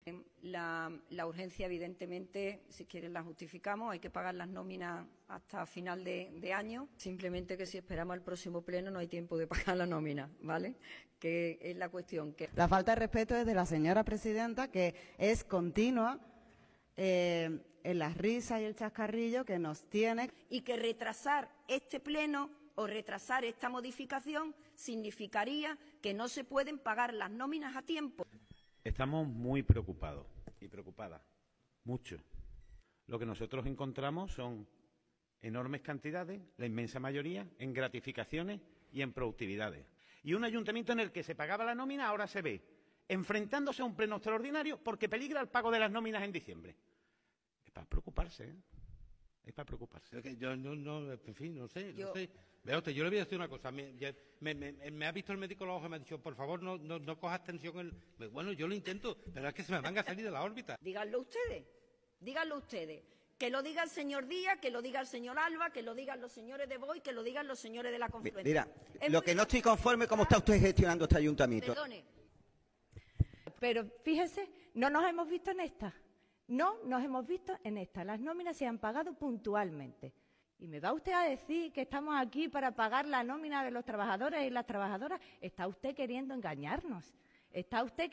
La urgencia, evidentemente, si quieren la justificamos, hay que pagar las nóminas hasta final de año. Simplemente que si esperamos al próximo pleno no hay tiempo de pagar la nómina, ¿vale? Que es la cuestión. La falta de respeto es de la señora presidenta, que es continua en las risas y el chascarrillo que nos tiene. Y que retrasar este pleno o retrasar esta modificación significaría que no se pueden pagar las nóminas a tiempo. Estamos muy preocupados y preocupadas, mucho. Lo que nosotros encontramos son enormes cantidades, la inmensa mayoría, en gratificaciones y en productividades. Y un ayuntamiento en el que se pagaba la nómina ahora se ve enfrentándose a un pleno extraordinario porque peligra el pago de las nóminas en diciembre. Es para preocuparse, ¿eh? Es para preocuparse. Es que yo en fin, no sé. Vea usted, yo le voy a decir una cosa. Me ha visto el médico los ojos y me ha dicho, por favor, no cojas tensión. Bueno, yo lo intento, pero es que se me van a salir de la órbita. Díganlo ustedes. Que lo diga el señor Díaz, que lo diga el señor Alba, que lo digan los señores de Vox, que lo digan los señores de la Confluencia. Mira, lo que no estoy conforme es cómo está usted gestionando este ayuntamiento. Perdone. Pero fíjese, no nos hemos visto en esta. No nos hemos visto en esta. Las nóminas se han pagado puntualmente. ¿Y me va usted a decir que estamos aquí para pagar la nómina de los trabajadores y las trabajadoras? Está usted queriendo engañarnos. Está usted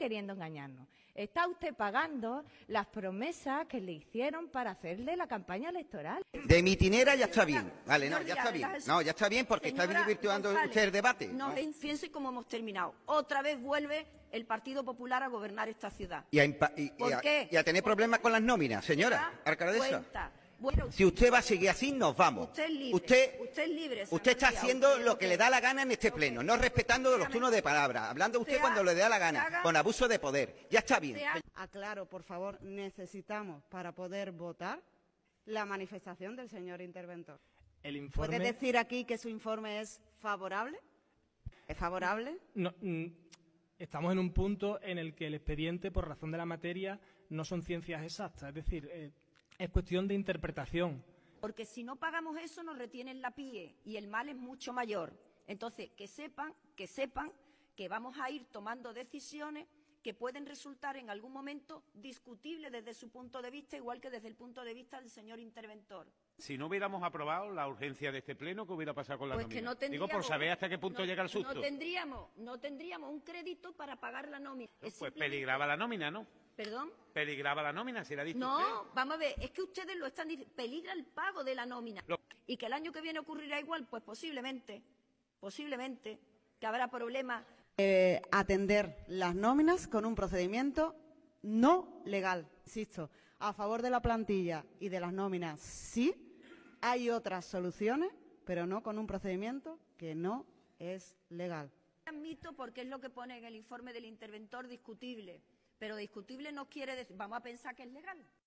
pagando las promesas que le hicieron para hacerle la campaña electoral. De mitinera ya está bien. Vale, no, ya está bien. No, ya está bien porque está virtuando usted el debate. No, fíjense cómo hemos terminado. Otra vez vuelve el Partido Popular a gobernar esta ciudad. Y a tener problemas con las nóminas, señora alcaldesa. Bueno, si usted va a seguir así, nos vamos. Usted es libre. Usted está haciendo lo que le da la gana en este pleno, no respetando los turnos de palabra, hablando usted cuando le da la gana, con abuso de poder. Ya está bien. Aclaro, por favor, necesitamos para poder votar la manifestación del señor interventor. El informe... ¿Puede decir aquí que su informe es favorable? ¿Es favorable? No, estamos en un punto en el que el expediente, por razón de la materia, no son ciencias exactas. Es decir, es cuestión de interpretación. Porque si no pagamos eso nos retienen la PIE y el mal es mucho mayor. Entonces, que sepan que vamos a ir tomando decisiones que pueden resultar en algún momento discutibles desde su punto de vista, igual que desde el punto de vista del señor interventor. Si no hubiéramos aprobado la urgencia de este pleno, ¿qué hubiera pasado con la nómina? Que no tendríamos, digo, por saber hasta qué punto llega el susto. No tendríamos un crédito para pagar la nómina. Pues peligraba la nómina, ¿no? ¿Perdón? Peligraba la nómina, si la ha dicho usted. No, vamos a ver, es que ustedes lo están diciendo, peligra el pago de la nómina. Y que el año que viene ocurrirá igual, pues posiblemente, que habrá problemas. Atender las nóminas con un procedimiento no legal, insisto, a favor de la plantilla y de las nóminas sí, hay otras soluciones, pero no con un procedimiento que no es legal. Admito porque es lo que pone en el informe del interventor discutible. Pero discutible no quiere decir, vamos a pensar que es legal.